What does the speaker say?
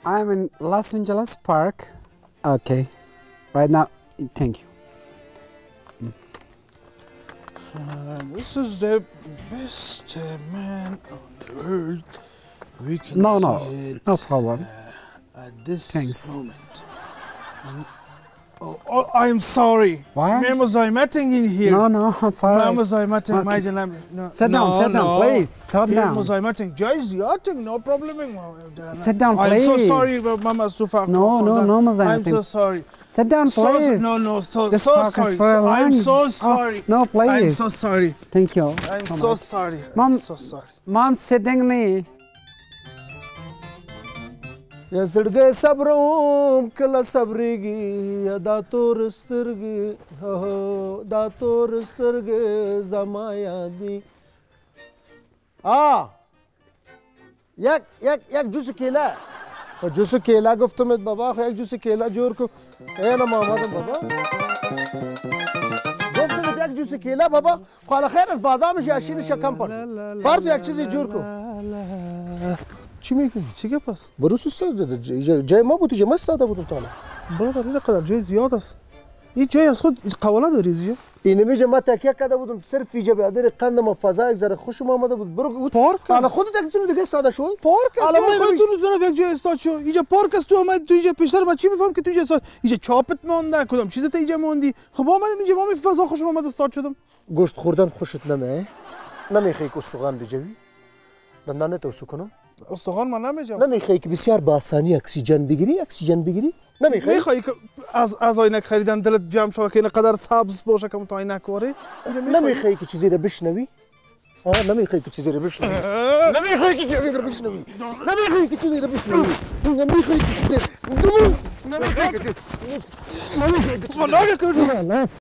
I'm in Los Angeles Park. Okay. Right now, thank you. This is the best man on the world. We can No, see no, it, no problem. At this Thanks. moment. I'm sorry. Why? Memo zaymeting in here. No, sorry. Memo zaymeting Okay. majalam. No. Sit down, please. Sit down. Memo zaymeting. Jais yating, no problem. Sit down, I'm so please. sorry, Mama Sufa. No, I'm so sorry. Sit down, please. This So park is sorry. for a I'm long- so sorry. Oh, no, please. I'm so sorry. Thank you. I'm so so much. sorry. Mom- I'm so sorry. Mom, sitting me. یا زړګی صبروم کله صبرېږي یا دا تور سترګې دا تور سترګې زما یادي یک جوس کیلا جوس کیلا گفتمت بابا خو یک جوس کیلا جور کو انا محمد بابا گفتمت یک جوس کیلا بابا خو على خیر از بادامش یا شیرش کم پر برد یک چیزی جور کو چی میکنی؟ چی گپ است؟ بروس استاد جای ما بود جای ما استاده بودم تا حالا برادر این قدر جای زیاد است. این جای از خود قواله داری زیاد؟ اینه میگه ما تکیه کرده بودم صرف اینجا به خاطر قندم و فضا یک ذره خوشم آمده بود برو پارک حالا خودت یک جور دیگه استاده شو پارک است. حالا ما خودتون رو یک جای استاد شو. اینجا پارک است. تو اومد تو اینجا پیشتر من چی میفهم که تو اینجا استاد اینجا چاپت مونده کدام چیزت اینجا موندی. خب اومدم اینجا ما فضا خوشم آمد استاد شدم. گوشت خوردن خوشت نمیاد نمیخوای که استخوان بجوی دندانت تو سکنم استخوان من نمیجام. نمیخوای که بسیار با آسانی اکسیژن بگیری نمیخوای میخوای که از عینک خریدن دلت جمع شوه که اینقدر سبز باشه که تو عینک واره نمیخوای که چیزی رو بشنوی نمیخوای که چیزی رو بشنوی نمیخوای که چیزی رو بشنوی نمیخوای که چیزی رو بشنوی نمیخوای که چیزی